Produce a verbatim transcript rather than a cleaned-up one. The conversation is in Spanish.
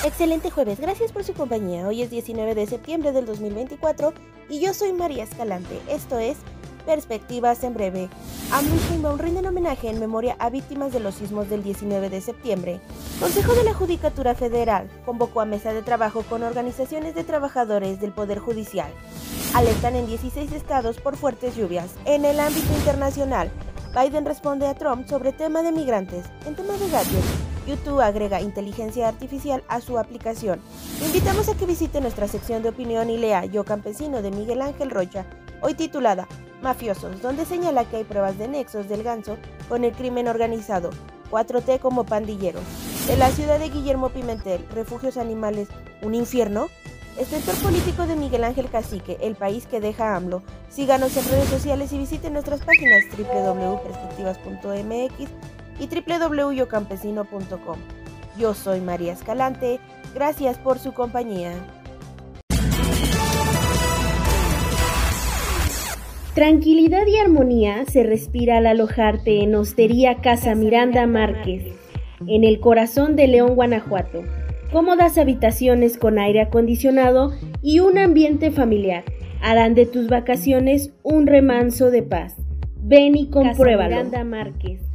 Excelente jueves, gracias por su compañía. Hoy es diecinueve de septiembre del dos mil veinticuatro y yo soy María Escalante. Esto es Perspectivas en Breve. AMLO y Sheinbaum rinden homenaje en memoria a víctimas de los sismos del diecinueve de septiembre. Consejo de la Judicatura Federal convocó a mesa de trabajo con organizaciones de trabajadores del Poder Judicial. Alertan en dieciséis estados por fuertes lluvias. En el ámbito internacional, Biden responde a Trump sobre tema de migrantes. En tema de gadgets, YouTube agrega inteligencia artificial a su aplicación. Le invitamos a que visite nuestra sección de opinión y lea Yo Campesino de Miguel Ángel Rocha, hoy titulada Mafiosos, donde señala que hay pruebas de nexos del Ganso con el crimen organizado, cuatro T como pandilleros. De la ciudad de Guillermo Pimentel, refugios animales, ¿un infierno? Escritor político de Miguel Ángel Cacique, El país que deja AMLO. Síganos en redes sociales y visiten nuestras páginas doble u doble u doble u punto perspectivas punto m x y doble u doble u doble u punto yo campesino punto com. Yo soy María Escalante, gracias por su compañía. Tranquilidad y armonía se respira al alojarte en Hostería Casa Miranda Márquez, en el corazón de León, Guanajuato. Cómodas habitaciones con aire acondicionado y un ambiente familiar harán de tus vacaciones un remanso de paz. Ven y compruébalo. Casa Miranda Márquez.